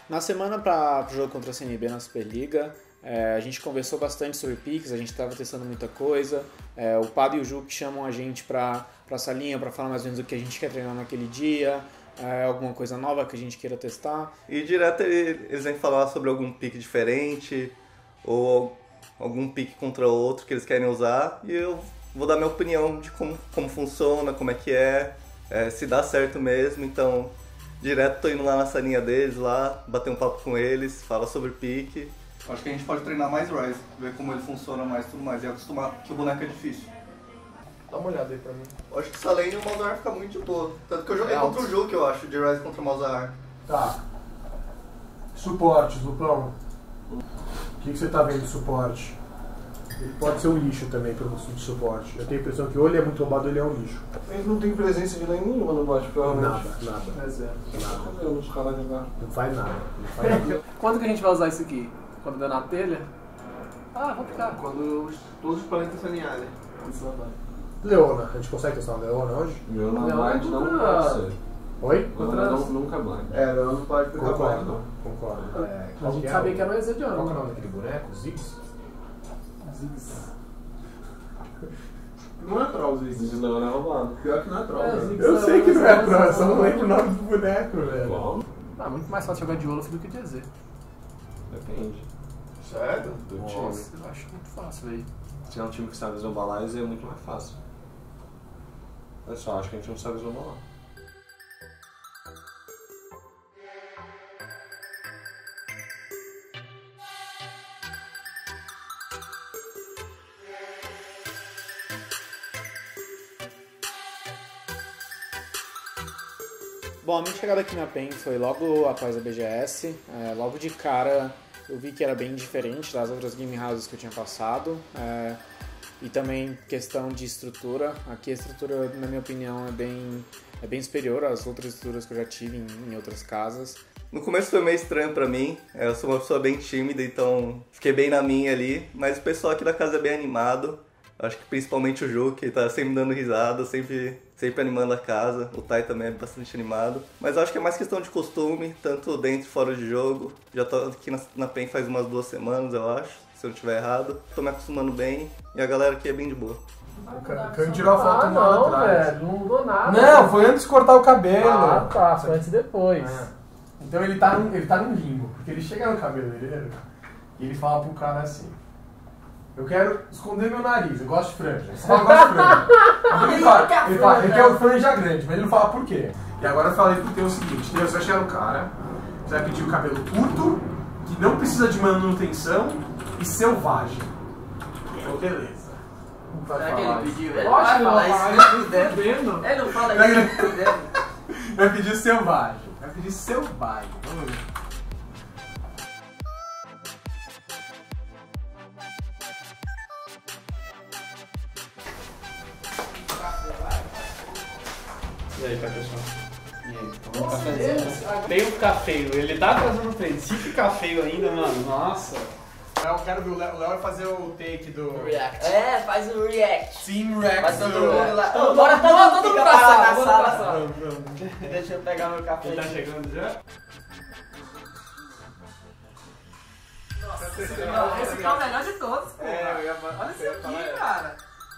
Na semana para o jogo contra a CNB na Superliga, a gente conversou bastante sobre piques, a gente estava testando muita coisa. O Pado e o Ju que chamam a gente para a salinha para falar mais ou menos o que a gente quer treinar naquele dia, alguma coisa nova que a gente queira testar. E direto eles vêm falar sobre algum pique diferente ou algum pique contra outro que eles querem usar e eu vou dar minha opinião de como funciona, como é que se dá certo mesmo. Então, direto tô indo lá na salinha deles, lá, bater um papo com eles, falar sobre pique. Acho que a gente pode treinar mais Ryze, ver como ele funciona mais e tudo mais, e acostumar que o boneco é difícil. Dá uma olhada aí pra mim. Eu acho que essa lane o Malzahar fica muito de boa. Tanto que eu joguei contra o Ju, que eu acho, de Ryze contra o Malzahar. Tá. Suportes, Lupão. O que você tá vendo de suporte? Ele pode ser um lixo também pelo de suporte. Eu tenho a impressão que ou ele é muito roubado ou ele é um lixo. Ele não tem presença de lane nenhuma no bot, provavelmente. Nada. É zero. Nada. Tô vendo os caras jogar. Não faz nada. Não faz nada. Quando que a gente vai usar isso aqui? Quando der na telha? Ah, vou ficar. Quando todos os planetas se alinharem. Leona, a gente consegue testar uma Leona hoje? Leona Blind não nunca- pode ser. Oi? Leona nunca é blind. Leona não pode ficar Concordo. blind, não. Concordo. A gente sabia que era um Qual Exediano. que é o nome daquele boneco? Ziggs? Não é troll, Ziggs. Esse Leona é roubado. Pior que não é troll, É, velho. Ziggs. Eu sei que não é pro, só não lembro o nome do boneco, velho. Bom, Ah, muito mais fácil jogar de Olaf do que de EZ. depende Sério? do Nossa, time. eu acho muito fácil aí. Se é um time que sabe isobalar, é muito mais fácil. Eu só acho que a gente não sabe isobalar. Bom, a minha chegada aqui na PEN foi logo após a BGS. Logo de cara eu vi que era bem diferente das outras game houses que eu tinha passado. E também questão de estrutura. Aqui a estrutura, na minha opinião, é bem superior às outras estruturas que eu já tive em outras casas. No começo foi meio estranho pra mim, eu sou uma pessoa bem tímida, então fiquei bem na minha ali. Mas o pessoal aqui da casa é bem animado. Acho que principalmente o Ju, que tá sempre dando risada, sempre animando a casa. O Tai também é bastante animado. Mas eu acho que é mais questão de costume, tanto dentro e fora de jogo. Já tô aqui na PEN faz umas 2 semanas, eu acho, se eu não estiver errado. Tô me acostumando bem e a galera aqui é bem de boa. O Caio tirou a foto uma hora atrás. Não mudou nada. Não, foi antes de cortar o cabelo. Ah, tá, foi antes e depois. Então ele tá num limbo, porque ele chega no cabeleireiro e ele fala pro cara assim: eu quero esconder meu nariz, eu gosto de franja. Você fala, eu gosto de franja. Ele fala, ele quer franja grande, mas ele não fala por quê. E agora eu falei pro teu o seguinte: você vai chegar no cara, você vai pedir o cabelo curto, que não precisa de manutenção e selvagem. Então, beleza. Será que ele pediu? Ele Lógico vai que falar não isso vai. nem fudendo. Ele não fala isso nem fudendo. Vai pedir selvagem. Vai pedir selvagem. Vamos ver. E aí, pessoal? E aí? Vamos um cafezinho? Tem que ficar feio. Ele tá trazendo frente. Se ficar feio ainda, mano, nossa. Eu quero ver o Léo vai fazer o take do React. Faz o react. Team Rex. Faz todo mundo lá. Então, Bora todo mundo fica pra sala, parado, na bora pra sala. Deixa eu pegar meu café. Ele tá chegando já? Esse é o melhor de todos, pô. Olha Olha isso aqui, cara.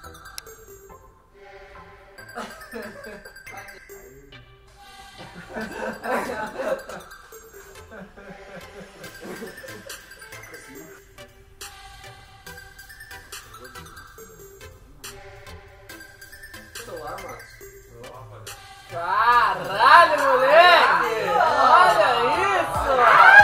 Caralho, moleque! Olha isso!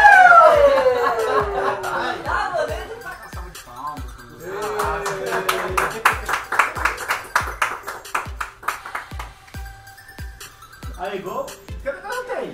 Aí, gol? Cadê que eu tenho?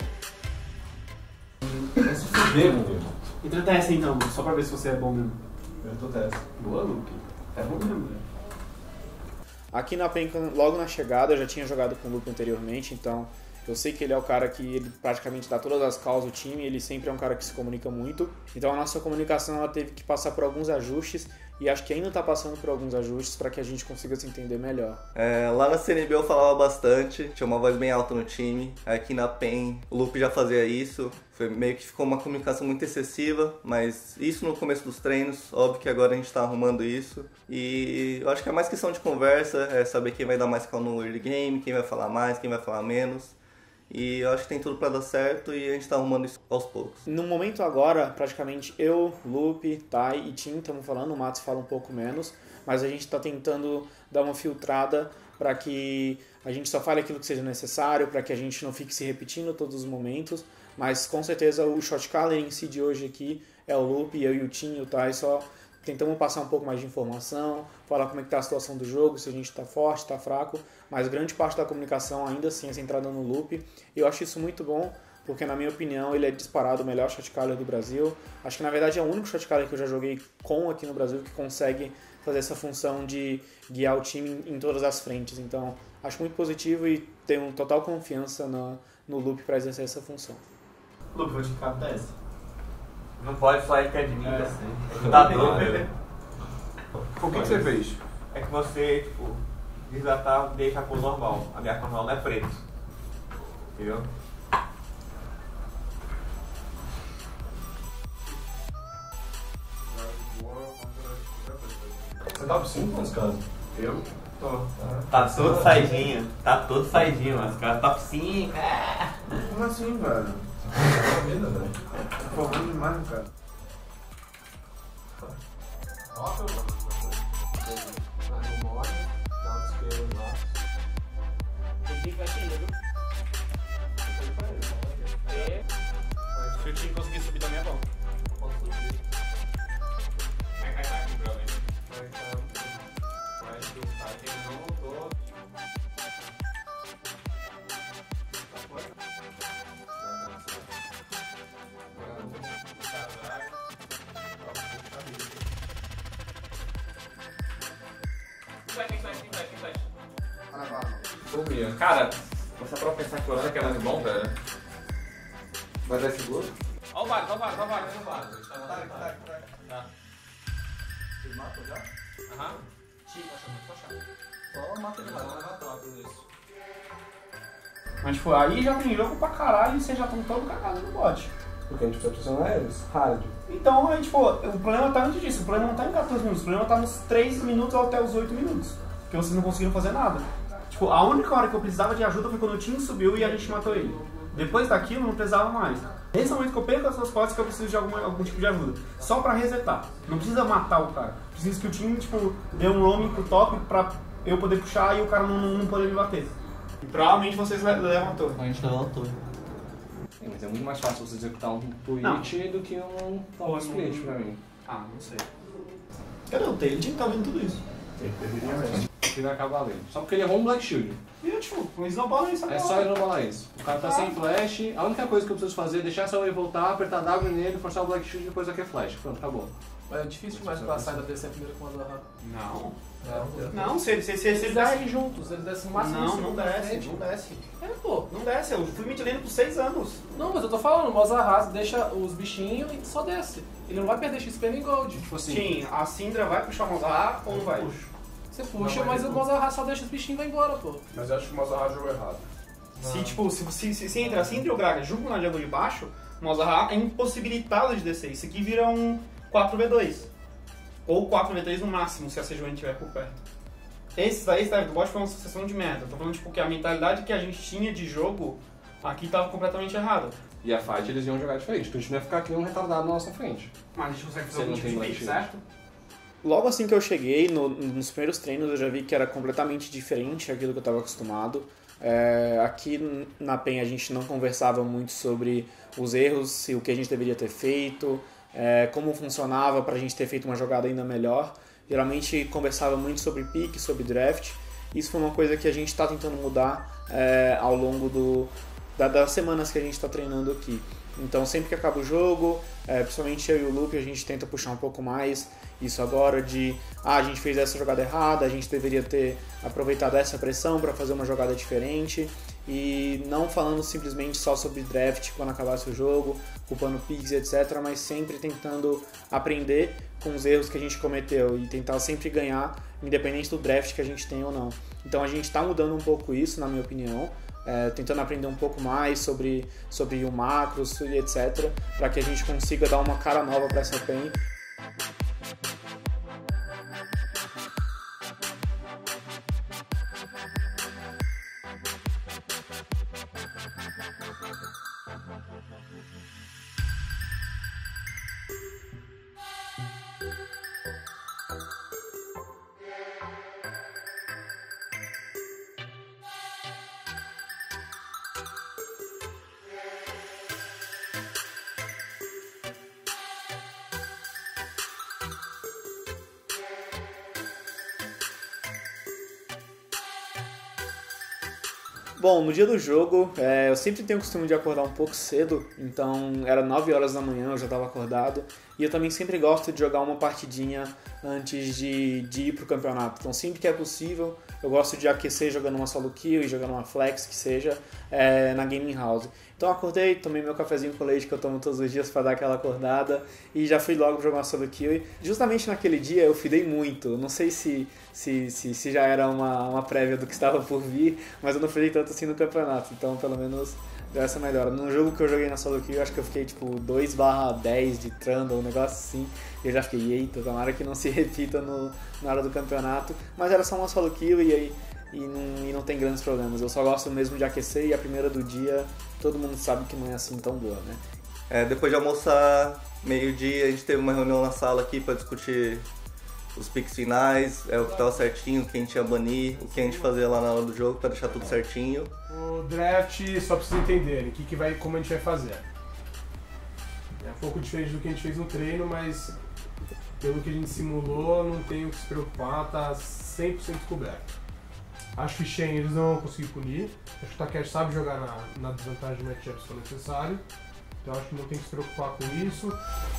Vai se fuder, meu irmão. Entra testa então, só pra ver se você é bom mesmo. Eu tô testa. Boa, Luke. É bom mesmo, né? Aqui na PEN, logo na chegada, eu já tinha jogado com o Lupo anteriormente, então Eu sei que ele é o cara que ele praticamente dá todas as calls do time, ele sempre é um cara que se comunica muito. Então a nossa comunicação ela teve que passar por alguns ajustes e acho que ainda está passando por alguns ajustes para que a gente consiga se entender melhor. Lá na CNB eu falava bastante, tinha uma voz bem alta no time. Aqui na PEN o Lupe já fazia isso. Foi meio que ficou uma comunicação muito excessiva, mas isso no começo dos treinos, óbvio que agora a gente está arrumando isso. E eu acho que é mais questão de conversa, é saber quem vai dar mais calma no early game, quem vai falar mais, quem vai falar menos. E eu acho que tem tudo para dar certo e a gente está arrumando isso aos poucos. No momento agora, praticamente eu, Lupe, Tai e Tim estamos falando, o Matos fala um pouco menos, mas a gente está tentando dar uma filtrada para que a gente só fale aquilo que seja necessário, para que a gente não fique se repetindo todos os momentos. Mas com certeza o shot caller em si de hoje aqui é o Lupe, eu e o Tim e o Tai só tentamos passar um pouco mais de informação, falar como é que está a situação do jogo, se a gente está forte, está fraco, mas grande parte da comunicação ainda assim é centrada no Lupe. E eu acho isso muito bom, porque na minha opinião ele é disparado o melhor shot caller do Brasil. Acho que na verdade é o único shot caller que eu já joguei com aqui no Brasil que consegue fazer essa função de guiar o time em todas as frentes. Então acho muito positivo e tenho total confiança no Lupe para exercer essa função. Lupe, vou te ficar dessa. Não pode falar que é de mim assim. Tá doido. O que você fez? É que você, tipo, desatar, deixa a cor normal. A minha cor normal não é preto. Entendeu? Você tá por 5 nesse caso? Eu? Tô. Tá todo saidinho. Tá todo saidinho, mas os caras top 5. Como assim, velho? Vida, velho. Pô, ruim demais, cara. Roca, mano. Vai no mole, dá um esquerdo lá. Se o time conseguir subir da minha mão. Posso subir. Vai, brother. Vai que o cara tem não voltou. Sumia. Cara, você pra pensar que você que é muito bom, velho. Vai dar seguro? Ó o VAR, ó o VAR, ó o VAR, ó o VAR. Tá. Vocês matam já? Aham. Só mata ele mais. Mas tipo, aí já tem jogo pra caralho e vocês já estão todo cagados no bot. Porque a gente precisa pressionar eles. Hard. Então, aí, tipo, o problema tá antes disso. O problema não tá em 14 minutos. O problema tá nos 3 minutos até os 8 minutos. Porque vocês não conseguiram fazer nada. Tipo, a única hora que eu precisava de ajuda foi quando o time subiu e a gente matou ele. Depois daquilo, não precisava mais. Nesse momento que eu perco as suas costas que eu preciso de algum tipo de ajuda. Só pra resetar. Não precisa matar o cara. Precisa que o time, tipo, dê um roaming pro top pra eu poder puxar e o cara não poder me bater. E provavelmente vocês levam a torre. A gente levantou. Mas é muito mais fácil você executar um tweet do que um top split pra mim. Ah, não sei. Cadê o Taylor? Ele tinha que estar vendo tudo isso. Ele deveria mesmo. Que vai acabar ali. Só porque ele errou um Black Shield. E eu, tipo, com snowball isso É só ele não falar isso. O cara tá sem flash, a única coisa que eu preciso fazer é deixar essa wave voltar, apertar W nele, forçar o Black Shield e depois aqui é flash. Pronto, acabou. Mas é difícil demais pra sair da DC primeiro com o Azorra. Não. Não, se eles descem juntos, eles descem o máximo. Não desce, não desce. É, pô. Não desce, eu fui midlane por 6 anos. Não, mas eu tô falando, o Mozarras deixa os bichinhos e só desce. Ele não vai perder XP nem Gold. Tipo assim. Sim, a Syndra vai puxar o Mozart ou não vai? Você puxa, mas o Mozarras só deixa os bichinhos e vai embora, pô. Mas eu acho que o Mozart jogou errado. Se, tipo, se entra a Syndra e o Gragas junto na jungle de baixo, o Mozart é impossibilitado de descer. Isso aqui vira um 4v2. Ou 4v3 no máximo, se a Sejuani estiver por perto. Esse dive do bot foi uma sucessão de merda. Tô falando, tipo, que a mentalidade que a gente tinha de jogo aqui tava completamente errada. E a fight eles iam jogar diferente, porque a gente não ia ficar aqui um retardado na nossa frente. Mas a gente consegue Você fazer algum não tipo tem de Black feito, Shield. certo? Logo assim que eu cheguei, nos primeiros treinos eu já vi que era completamente diferente daquilo que eu estava acostumado. Aqui na PEN a gente não conversava muito sobre os erros e o que a gente deveria ter feito, como funcionava para a gente ter feito uma jogada ainda melhor. Geralmente conversava muito sobre pick, sobre draft. Isso foi uma coisa que a gente está tentando mudar ao longo das semanas que a gente está treinando aqui. Então sempre que acaba o jogo, principalmente eu e o Lupe, a gente tenta puxar um pouco mais isso agora de a gente fez essa jogada errada, a gente deveria ter aproveitado essa pressão para fazer uma jogada diferente. e não falando simplesmente só sobre draft quando acabasse o jogo, culpando picks, etc., mas sempre tentando aprender com os erros que a gente cometeu e tentar sempre ganhar, independente do draft que a gente tem ou não. Então a gente está mudando um pouco isso, na minha opinião, tentando aprender um pouco mais sobre o macro e etc., para que a gente consiga dar uma cara nova para essa PEN. Bom, no dia do jogo, eu sempre tenho o costume de acordar um pouco cedo, então era 9 horas da manhã, eu já estava acordado, e eu também sempre gosto de jogar uma partidinha antes de ir pro campeonato. Então sempre que é possível, eu gosto de aquecer jogando uma solo kill e jogando uma flex, que seja, na gaming house. Então eu acordei, tomei meu cafezinho com leite que eu tomo todos os dias para dar aquela acordada e já fui logo jogar uma solo kill. E justamente naquele dia eu fidei muito, não sei se já era uma prévia do que estava por vir, mas eu não fidei tanto assim no campeonato, então pelo menos deu essa melhora. No jogo que eu joguei na solo kill, eu acho que eu fiquei tipo 2/10 de Trundle, um negócio assim, e eu já fiquei, eita, tomara que não se repita na hora do campeonato, mas era só uma solo kill e não tem grandes problemas. Eu só gosto mesmo de aquecer e a primeira do dia todo mundo sabe que não é assim tão boa, né? Depois de almoçar, meio-dia, a gente teve uma reunião na sala aqui para discutir os picks finais, o que estava certinho, quem tinha banir, o que a gente fazia lá na hora do jogo para deixar tudo certinho. O draft, só pra vocês entenderem, como a gente vai fazer. É um pouco diferente do que a gente fez no treino, mas pelo que a gente simulou, não tem o que se preocupar, tá 100% coberto. Acho que Shen eles não vão conseguir punir. Acho que o Takeshi sabe jogar na desvantagem de matchup se for necessário. Então acho que não tem que se preocupar com isso.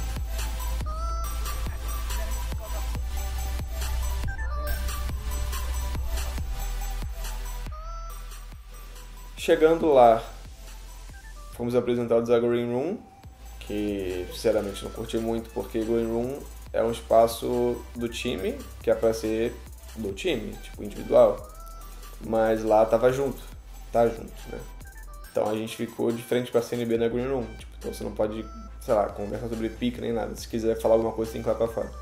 Chegando lá, fomos apresentados a Green Room, que sinceramente não curti muito porque Green Room é um espaço do time, que é pra ser do time, tipo individual. Mas lá tá junto, né? Então a gente ficou de frente pra CNB na Green Room. Tipo, então você não pode, sei lá, conversar sobre pick nem nada. Se quiser falar alguma coisa, tem que ir lá pra fora.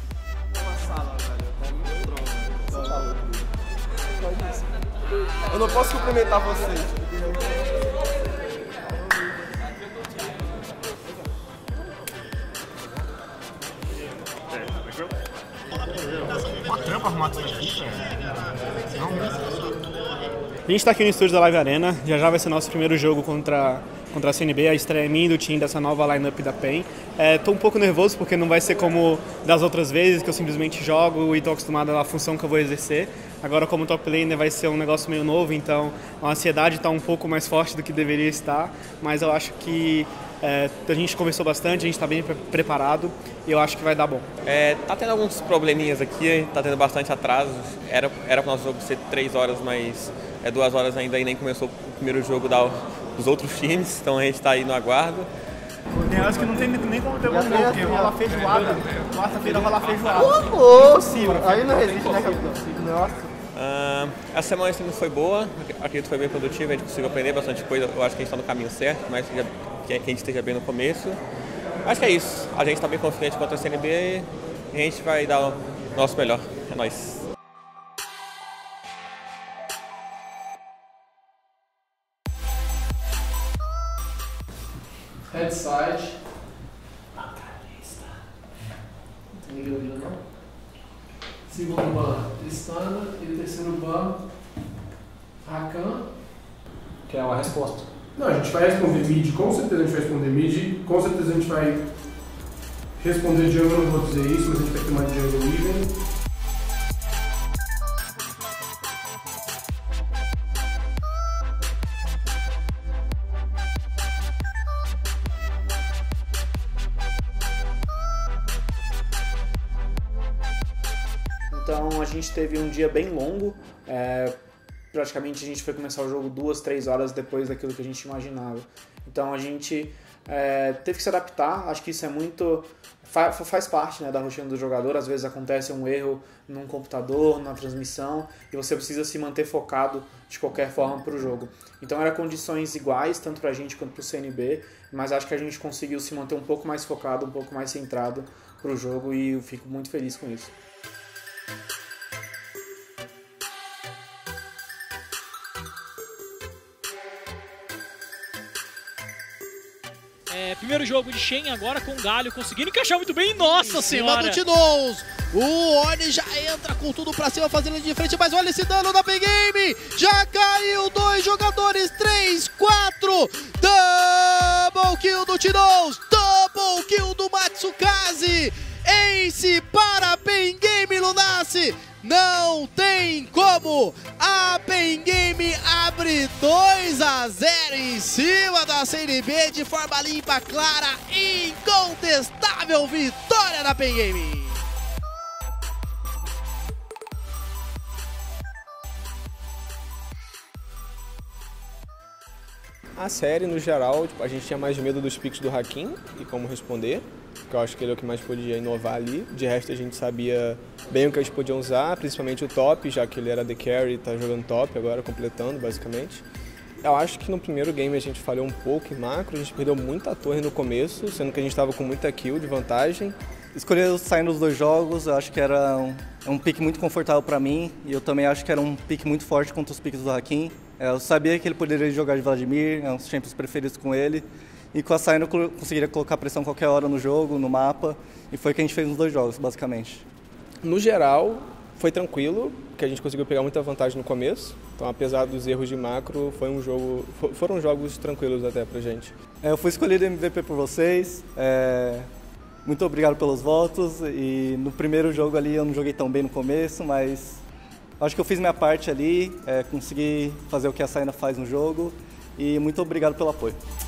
Eu não posso cumprimentar vocês. Uma trampa arrumar tudo aqui, A gente está aqui no estúdio da Live Arena, já vai ser nosso primeiro jogo contra a CNB, a estreia minha e do time dessa nova lineup da PEN. Tô um pouco nervoso porque não vai ser como das outras vezes, que eu simplesmente jogo e tô acostumado à função que eu vou exercer. Agora, como top laner, vai ser um negócio meio novo, então a ansiedade está um pouco mais forte do que deveria estar, mas eu acho que a gente conversou bastante, a gente está bem preparado e eu acho que vai dar bom. Tá tendo alguns probleminhas aqui, tá tendo bastante atrasos. Era para o nosso jogo ser 3 horas, mas 2 horas ainda e nem começou o primeiro jogo dos outros times, então a gente está aí no aguardo. Tem horas que não tem nem como ter um gol, porque rola feijoada. Quarta-feira rola feijoada. Impossível. Aí não resiste, né, capitão? Nossa. A semana foi boa, acredito que foi bem produtiva, a gente conseguiu aprender bastante coisa. Eu acho que a gente está no caminho certo, mas que a gente esteja bem no começo. Acho que é isso. A gente está bem confiante contra a CNB e a gente vai dar o nosso melhor. É nóis. Headside. Ninguém ouviu, não? Segundo ban, Tristana. E o terceiro ban, Rakan. Que é uma resposta. Não, a gente vai responder mid, com certeza a gente vai responder mid. Com certeza a gente vai responder jungle, não vou dizer isso, mas a gente vai ter uma jungle even. Então a gente teve um dia bem longo, praticamente a gente foi começar o jogo 2, 3 horas depois daquilo que a gente imaginava. Então a gente teve que se adaptar, acho que isso é muito... faz parte, né, da rotina do jogador. Às vezes acontece um erro num computador, na transmissão, e você precisa se manter focado de qualquer forma para o jogo. Então eram condições iguais, tanto para a gente quanto para o CNB, mas acho que a gente conseguiu se manter um pouco mais focado, um pouco mais centrado para o jogo, e eu fico muito feliz com isso. Primeiro jogo de Shen agora com o Galio conseguindo encaixar muito bem. Nossa senhora! Em cima do T-Nose. O Oni já entra com tudo pra cima, fazendo de frente, mas olha esse dano da Pen Game. Já caiu 2 jogadores, 3, 4. Double kill do T-Nose. Double kill do Matsukaze. Ace para Pen Game, Lunassi. Não tem como! A Pen Game abre 2-0 em cima da CNB de forma limpa, clara, incontestável vitória da Pen Game! A série, no geral, a gente tinha mais medo dos picks do Hakim e como responder, que eu acho que ele é o que mais podia inovar ali. De resto, a gente sabia bem o que eles podiam usar, principalmente o top, já que ele era the carry e tá jogando top agora, completando, basicamente. Eu acho que no primeiro game a gente falhou um pouco em macro, a gente perdeu muita torre no começo, sendo que a gente estava com muita kill de vantagem. Escolher sair nos 2 jogos, eu acho que era um pick muito confortável para mim, e eu também acho que era um pick muito forte contra os picks do Hakim. Eu sabia que ele poderia jogar de Vladimir, é um dos champions preferidos com ele, e com a Saina eu conseguiria colocar pressão qualquer hora no jogo, no mapa, e foi o que a gente fez nos 2 jogos, basicamente. No geral, foi tranquilo, porque a gente conseguiu pegar muita vantagem no começo, então apesar dos erros de macro, foram jogos tranquilos até pra gente. Eu fui escolhido MVP por vocês, muito obrigado pelos votos, e no primeiro jogo ali eu não joguei tão bem no começo, mas acho que eu fiz minha parte ali, consegui fazer o que a Saina faz no jogo, e muito obrigado pelo apoio.